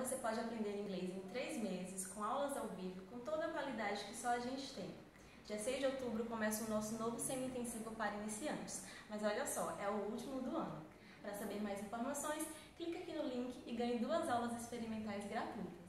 você pode aprender inglês em 3 meses, com aulas ao vivo, com toda a qualidade que só a gente tem. Dia 6 de outubro começa o nosso novo semi-intensivo para iniciantes, mas olha só, é o último do ano. Para saber mais informações, clique aqui no link e ganhe 2 aulas experimentais gratuitas.